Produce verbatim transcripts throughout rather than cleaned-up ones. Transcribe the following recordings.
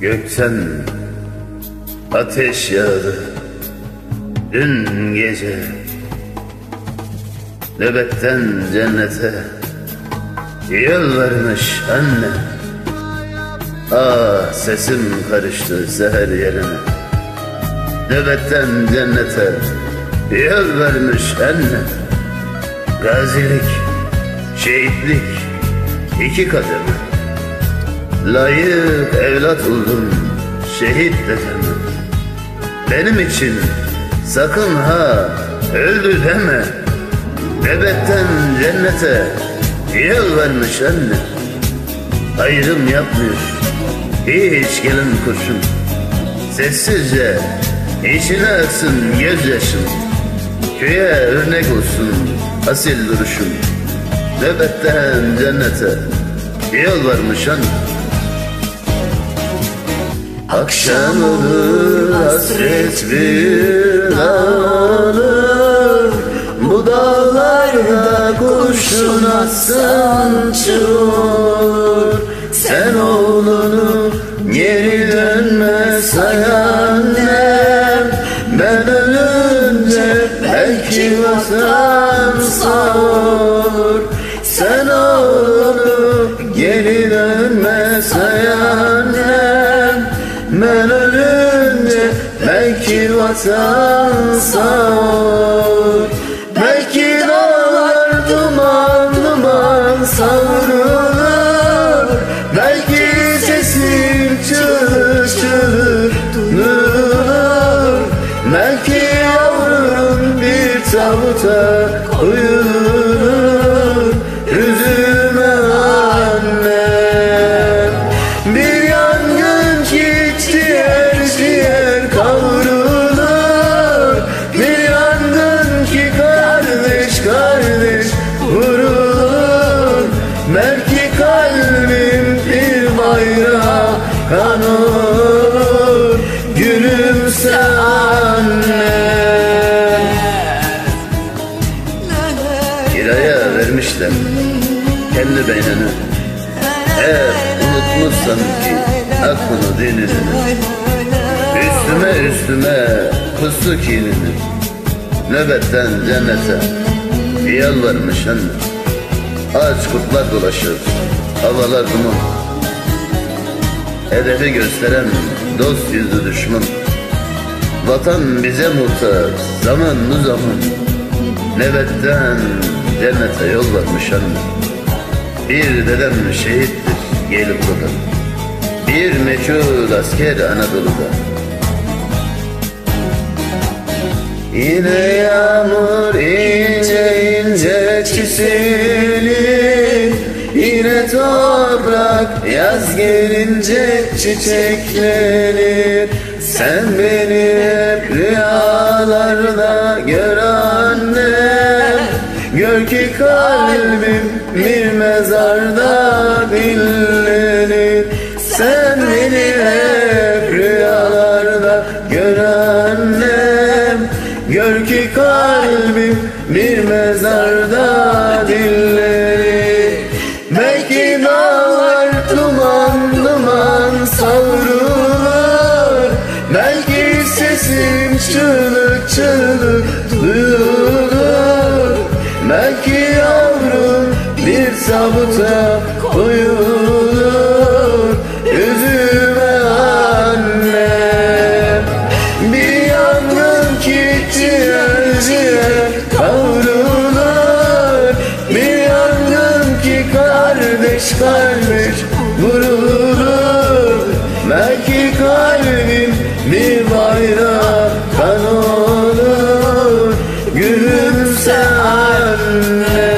Gökten ateş yağdı dün gece, nöbetten cennete yol vermiş anne. Ah, sesim karıştı seher yerine, nöbetten cennete yol vermiş anne. Gazilik, şehitlik iki kademe, layık evlat oldum şehit dedeme. Benim için sakın ha öldü deme, nöbetten cennete yol vermiş anne. Ayrım yapmıyor hiç gelen kurşun, sessizce içine aksın gözyaşım. Köye örnek olsun asil duruşum, nöbetten cennete yol varmış anne. Akşam olur hasret bir dağılır, bu dağlarda kurşun atsan çığır. Sen oğlunu geri dönme say annem, ben ölünce belki vatan sağ olur. Sen oğlunu geri dönme say annem, ben ölünce belki vatan sağ olur. Belki dağlar duman duman savrulur, belki sesim çığlık çığlık duyulur, belki yavrum bir tabuta koyulur. Üzülme annem, bir yangın ki ciğer ciğer kavrulur, bir yangın ki kardeş kardeş vurulur. Belki kalbim bir bayrağa kan olur, gülümse annem. Kiraya vermişler kendi beynini, eğer unutmuşsan ki hakkını dinini, üstüme üstüme kustu kinini, nöbetten cennete yalvarmış anne. Ağaç kurtlar dolaşır, havalar duman, hedefi gösteren dost yüzlü düşman. Vatan bize muhtaç zaman bu zaman, nöbetten cennete yol varmış anne. Bir dedem şehittir gelip burada, bir meçhul asker Anadolu'da. Yine yağmur ince ince çizilir, yine toprak yaz gelince çiçeklenir. Sen beni hep rüyalarda gör annem, gör ki kalbim bir mezarda dinlenir. Sen beni hep rüyalarda gör annem, gör ki kalbim bir mezarda dinlenir. Belki dağlar duman duman savrulur, belki sesim çığlık çığlık duyulur, belki yavrum bir tabuta koyulur. Üzülme annem, bir yangın ki ciğer ciğer kavrulur, bir yangın ki kardeş kardeş vurulur. Belki kalbim bir bayrağa kan olur, gülümse anne.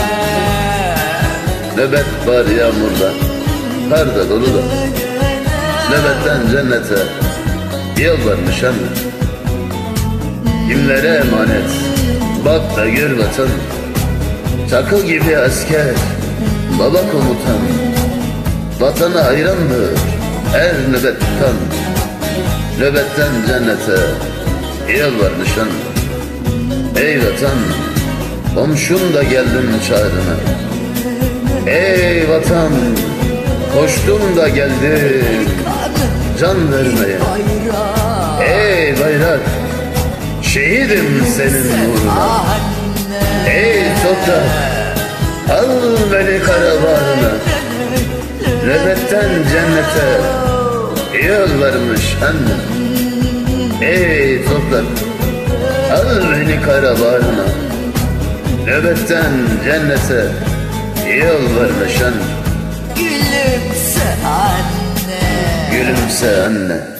Nöbet var yağmurda, kar da dolu da, nöbetten cennete yol varmış anne. Kimlere emanet bak da gör vatan, çakıl gibi asker baba komutan. Vatana hayrandır her nöbet tutan, nöbetten cennete yol varmış anne. Ey vatan, komşum da geldim çağrına. Ey vatan, koştum da geldim. can vermeye. Ey bayrak, şehidim senin uğruna. Ey toprak, al beni kara bağrına. Nöbetten cennete yol varmış anne. Ey toprak, al beni kara bağrına. Nöbetten cennete yol varmış anne. Gülümse anne. Gülümse anne.